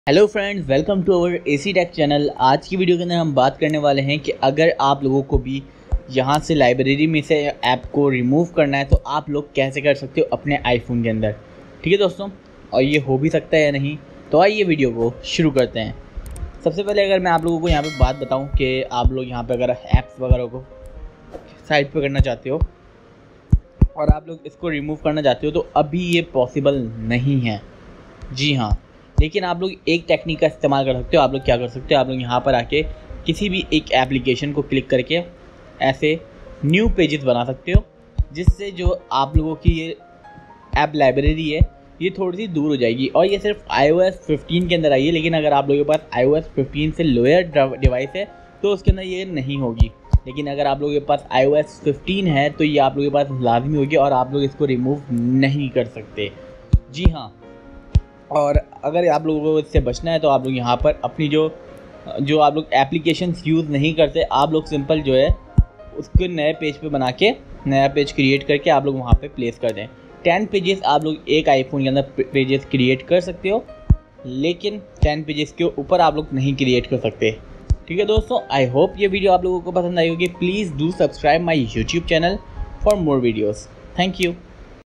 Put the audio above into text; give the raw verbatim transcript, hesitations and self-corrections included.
Hello friends, welcome to our AC tech channel. आज की video के अंदर हम बात करने वाले हैं कि अगर आप लोगों को भी यहाँ से लाइब्रेरी में से ऐप को रिमूव करना है तो आप लोग कैसे कर सकते हो अपने आईफोन के अंदर। ठीक है दोस्तों, और ये हो भी सकता है या नहीं, तो आइए वीडियो को शुरू करते हैं। सबसे पहले अगर मैं आप लोगों को यहाँ पर बात बताऊँ कि आप लोग यहाँ पर अगर ऐप्स वगैरह को साइड पर करना चाहते हो और आप लोग इसको रिमूव करना चाहते हो तो अभी ये पॉसिबल नहीं है। जी हाँ, लेकिन आप लोग एक टेक्निक का इस्तेमाल कर सकते हो। आप लोग क्या कर सकते हो, आप लोग यहाँ पर आके किसी भी एक एप्लीकेशन को क्लिक करके ऐसे न्यू पेजेस बना सकते हो, जिससे जो आप लोगों की ये ऐप लाइब्रेरी है ये थोड़ी सी दूर हो जाएगी। और ये सिर्फ iOS फिफ्टीन के अंदर आई है, लेकिन अगर आप लोगों के पास iOS फिफ्टीन से लोअर डिवाइस है तो उसके अंदर ये नहीं होगी। लेकिन अगर आप लोगों के पास iOS फिफ्टीन है तो ये आप लोगों के पास लाजमी होगी और आप लोग इसको रिमूव नहीं कर सकते। जी हाँ, और अगर आप लोगों को इससे बचना है तो आप लोग यहाँ पर अपनी जो जो आप लोग एप्लीकेशंस यूज़ नहीं करते, आप लोग सिंपल जो है उसको नए पेज पे बना के नया पेज क्रिएट करके आप लोग वहाँ पे प्लेस कर दें। टेन पेजेस आप लोग एक आईफोन के अंदर पेजेस क्रिएट कर सकते हो, लेकिन टेन पेजेस के ऊपर आप लोग नहीं क्रिएट कर सकते। ठीक है दोस्तों, आई होप ये वीडियो आप लोगों को पसंद आई होगी। Please do subscribe my YouTube channel for more videos. Thank you.